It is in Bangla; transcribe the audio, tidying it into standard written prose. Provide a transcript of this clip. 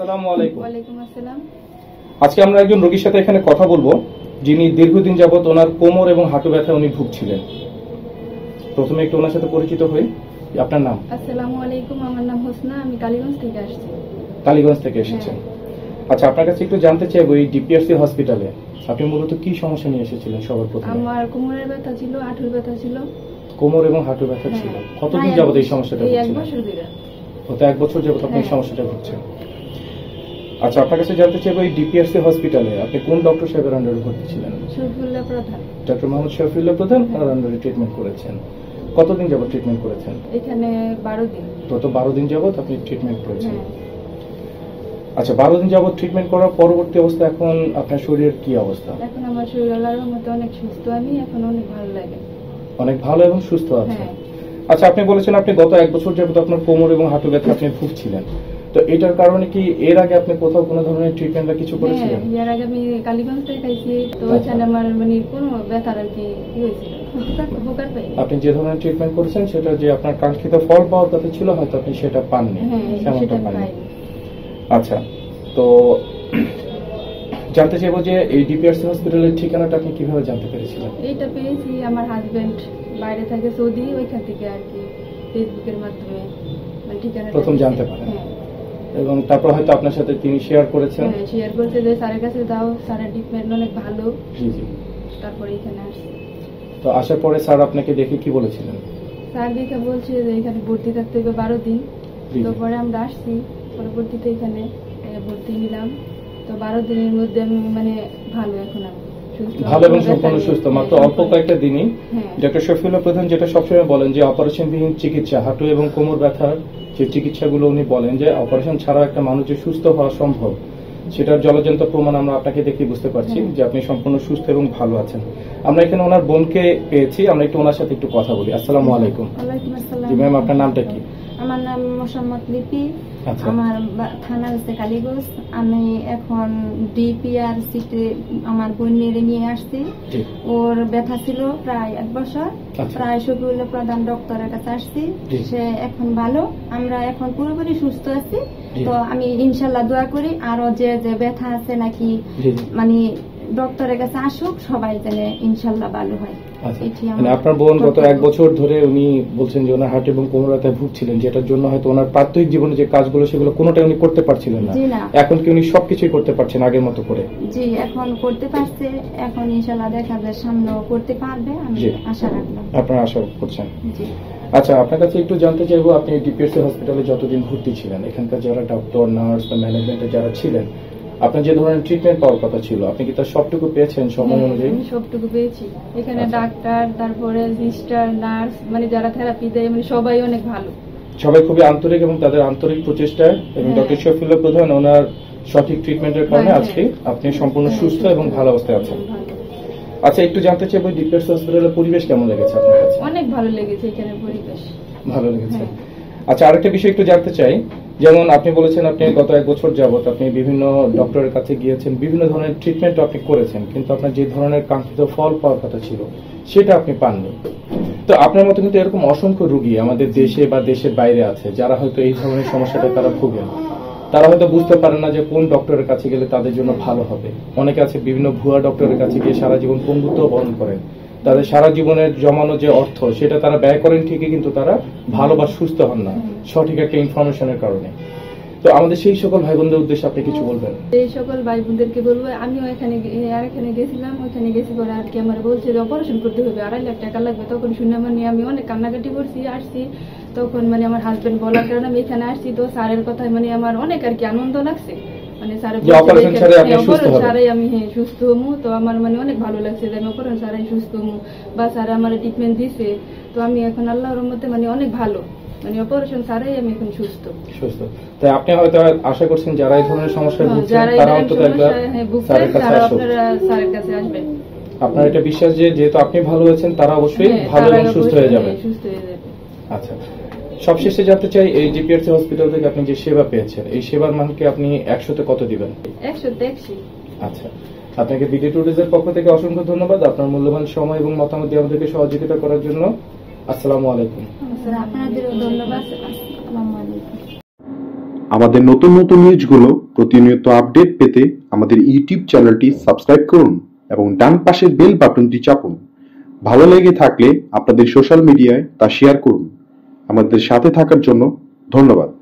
আসসালামু আলাইকুম। ওয়ালাইকুম আসসালাম। আজকে আমরা একজন রোগীর সাথে এখানে কথা বলবো যিনি দীর্ঘদিন যাবত ওনার কোমর এবং হাঁটু ব্যথায় উনি ভুগছিলেন। প্রথমে একটু ওনার সাথে পরিচিত হই। আপনার নাম? আসসালামু আলাইকুম, আমার নাম হোসনা, আমি কালীগঞ্জ থেকে আসছি। কালীগঞ্জ থেকে এসেছেন? আচ্ছা, আপনার কাছে একটু জানতে চাইবো এই ডিপিআরসি হসপিটালে আপনি মূলত কি সমস্যা নিয়ে এসেছিলেন? সবার প্রথমে আমার কোমরের ব্যথা ছিল, হাঁটুর ব্যথা ছিল। কোমর এবং হাঁটু ব্যথা ছিল। কতদিন যাবত এই সমস্যাটা এই এক ভুগছিলেন? বছর ধরে। গত এক বছর যাবত আপনি এই সমস্যাটা ভুগছেন। আচ্ছা, আপনার কাছে জানতে চাইবো এই ডিপিআরসি হসপিটালে আপনি কোন ডক্টর সাহেবের আন্ডারে ভর্তি ছিলেন? শফিউল্লাহ প্রধান। ডক্টর মোহাম্মদ শফিউল্লাহ প্রধান আর আন্ডারে ট্রিটমেন্ট করেছেন। কতদিন যাবত ট্রিটমেন্ট করেছেন? এখানে 12 দিন। গত 12 দিন যাবত আপনি ট্রিটমেন্ট করেছেন। আচ্ছা, 12 দিন যাবত ট্রিটমেন্ট করার পরবর্তী অবস্থা এখন আপনার শরীরের কি অবস্থা? এখন আমার শরীর আল্লাহর রহমতে অনেক সুস্থ, আমি এখন অনেক ভালো লাগে। অনেক ভালো এবং সুস্থ আছে। আচ্ছা, আপনি বলেছেন আপনি গত এক বছর যাবত আপনার কোমর এবং হাঁটু ব্যথা আপনি ভুগছিলেন, তো এটার কারণে কি এর আগে আপনি কোথাও কোনো ধরনের ট্রিটমেন্ট বা কিছু করেছিলেন? এর আগে আমি কালীগঞ্জ থেকে খাইছি, তো ওইখানে আমার মানে কোনো ব্যথার আর কি হয়েছিল, উপকার পাই। আপনি যে ধরনের ট্রিটমেন্ট করেছেন সেটা যে আপনার কাঙ্ক্ষিত ফল পাওয়ার কথা ছিল, হয়তো আপনি সেটা পাননি, সেটা পাননি। আচ্ছা, তো জানতে চাইবো যে এই ডিপিআরসি হসপিটালের ঠিকানাটা আপনি কিভাবে জানতে পেরেছিলেন? এইটা পেয়েছি, আমার হাজবেন্ড বাইরে থাকে সৌদি, ওইখান থেকে আর কি ফেসবুকের মাধ্যমে ঠিকানা প্রথম জানতে পারেন, এবং তারপর হয়তো আপনার সাথে তিনি শেয়ার করেছেন। শেয়ার করতে যে স্যারের কাছে দাও, স্যারের ট্রিটমেন্ট অনেক ভালো। জি জি। তারপরে এখানে আসছি। তো আসার পরে স্যার আপনাকে দেখে কি বলেছিলেন? স্যার দেখে বলছে যে এখানে ভর্তি থাকতে হবে 12 দিন। তো পরে আমরা আসছি, পরবর্তীতে এখানে ভর্তি নিলাম। তো 12 দিনের মধ্যে আমি মানে ভালো, এখন আমি ভালো এবং সম্পূর্ণ সুস্থ, মাত্র অল্প কয়েকটা দিনই। ডক্টর শফিউল্লাহ প্রধান যেটা সবসময় বলেন যে অপারেশনবিহীন চিকিৎসা, হাঁটু এবং কোমর ব্যথার যে চিকিৎসাগুলো উনি বলেন যে অপারেশন ছাড়া একটা মানুষ যে সুস্থ হওয়া সম্ভব, সেটার জলজন্ত প্রমাণ আমরা আপনাকে দেখে বুঝতে পারছি যে আপনি সম্পূর্ণ সুস্থ এবং ভালো আছেন। আমরা এখানে ওনার বোনকে পেয়েছি, আমরা একটু ওনার সাথে একটু কথা বলি। আসসালামু আলাইকুম। ওয়ালাইকুম আসসালাম। জি ম্যাম, আপনার নামটা কি? আমার নাম মোসাম্মদ লিপি। আচ্ছা। আমার থানা হচ্ছে কালীগঞ্জ। আমি এখন ডিপিআরসিতে আমার বোনের নিয়ে আসছি। ওর ব্যথা ছিল প্রায় 1 বছর। প্রায় শফিউল্লাহ প্রধান ডক্টরের কাছে আসছি, সে এখন ভালো, আমরা এখন পুরোপুরি সুস্থ আছি। তো আমি ইনশাল্লাহ দোয়া করি আরো যে যে ব্যথা আছে নাকি মানে ডক্টরের কাছে আসুক, সবাই যেন ইনশাল্লাহ ভালো হয়। মানে আপনার বোন গত 1 বছর ধরে উনি বলছেন যে ওনার হার্ট এবং কোমর ব্যথায় ভুগছিলেন, যেটার জন্য হয়তো ওনার প্রাত্যহিক জীবনে যে কাজগুলো সেগুলো কোনোটাই উনি করতে পারছিলেন না। এখন কি উনি সবকিছুই করতে পারছেন আগের মতো করে? জি, এখন করতে পারছে, এখন ইনশাআল্লাহ দেখা যায় সামনেও করতে পারবে, আমি আশা রাখলাম। আপনারা আশা করছেন? জি। আচ্ছা, আপনার কাছে একটু জানতে চাইবো আপনি ডিপিআরসি হসপিটালে যতদিন ভর্তি ছিলেন, এখানকার যারা ডক্টর, নার্স বা ম্যানেজমেন্টে যারা ছিলেন, আপনার যে ধরনের ট্রিটমেন্ট পাওয়ার কথা ছিল আপনি কি তার সবটুকু পেয়েছেন সময় অনুযায়ী? আমি সবটুকু পেয়েছি। এখানে ডাক্তার, তারপরে সিস্টার, নার্স, মানে যারা থেরাপি দেয়, মানে সবাই অনেক ভালো, সবাই খুবই আন্তরিক, এবং তাদের আন্তরিক প্রচেষ্টায় এবং ডক্টর শফিউল্লাহ প্রধান ওনার সঠিক ট্রিটমেন্টের কারণে আজকে আপনি সম্পূর্ণ সুস্থ এবং ভালো অবস্থায় আছেন। আচ্ছা, একটু জানতে চাইবো ডিপিআরসি হসপিটালের পরিবেশ কেমন লেগেছে আপনার কাছে? অনেক ভালো লেগেছে, এখানে পরিবেশ ভালো লেগেছে। আচ্ছা, আরেকটা বিষয় একটু জানতে চাই, যেমন আপনি বলেছেন আপনি গত 1 বছর যাবত আপনি বিভিন্ন ডক্টরের কাছে গিয়েছেন, বিভিন্ন ধরনের ট্রিটমেন্ট আপনি করেছেন, কিন্তু আপনার যে ধরনের কাঙ্ক্ষিত ফল পাওয়ার কথা ছিল সেটা আপনি পাননি। তো আপনার মতো কিন্তু এরকম অসংখ্য রোগী আমাদের দেশে বা দেশের বাইরে আছে যারা হয়তো এই ধরনের সমস্যাটা তারা ভোগেন। তারা হয়তো বুঝতে পারে না যে কোন ডক্টরের কাছে গেলে তাদের জন্য ভালো হবে। অনেকে আছে বিভিন্ন ভুয়া ডক্টরের কাছে গিয়ে সারা জীবন পঙ্গুত্ব বরণ করেন, তাদের সারা জীবনের জমানো যে অর্থ সেটা তারা ব্যয় করেন ঠিকই, কিন্তু তারা ভালো বা সুস্থ হন না সঠিক একটা ইনফরমেশনের কারণে। তো আমাদের সেই সকল ভাই বোনদের উদ্দেশ্যে আপনি কিছু বলবেন? এই সকল ভাই বোনদেরকে বলবো, আমিও এখানে গেছিলাম, ওইখানে গেছি পরে আর কি আমার বলছে যে অপারেশন করতে হবে, 2.5 লাখ টাকা লাগবে। তখন শুনে মানে আমি অনেক কান্নাকাটি করছি, আসছি। তখন মানে আমার হাজবেন্ড বলার কারণে আমি এখানে আসছি। তো স্যারের কথায় মানে আমার অনেক আর কি আনন্দ লাগছে, মানে স্যারের ছাড়াই আমি সুস্থ হমু। তো আমার মানে অনেক ভালো লাগছে যে আমি অপারেশন ছাড়াই সুস্থ হমু, বা স্যার আমার ট্রিটমেন্ট দিছে। তো আমি এখন আল্লাহর রহমতে মানে অনেক ভালো, মানে অপারেশন ছাড়াই আমি এখন সুস্থ। তাই আপনি হয়তো আশা করছেন যারা এই ধরনের সমস্যায় ভুগছেন তারা অন্তত একবার স্যারের কাছে আসবেন। আপনার এটা বিশ্বাস যে যেহেতু আপনি ভালো হয়েছেন তারা অবশ্যই ভালো এবং সুস্থ হয়ে যাবে। আচ্ছা, সবশেষে জানতে চাই এই ডিপিআরসি হসপিটাল থেকে আপনি যে সেবা পেয়েছেন, এই সেবার মানকে আপনি 100-তে কত দিবেন? 100-তে 100। আচ্ছা, আপনাকে বিডি ট্যুরিজমের পক্ষ থেকে অসংখ্য ধন্যবাদ আপনার মূল্যবান সময় এবং মতামত দিয়ে আমাদেরকে সহযোগিতা করার জন্য। আসসালামু আলাইকুম। আপনাদেরও ধন্যবাদ। আসসালামু আলাইকুম। আমাদের নতুন নতুন নিউজগুলো প্রতিনিয়ত আপডেট পেতে আমাদের ইউটিউব চ্যানেলটি সাবস্ক্রাইব করুন এবং ডান পাশের বেল বাটনটি চাপুন। ভালো লেগে থাকলে আপনাদের সোশ্যাল মিডিয়ায় তা শেয়ার করুন। আমাদের সাথে থাকার জন্য ধন্যবাদ।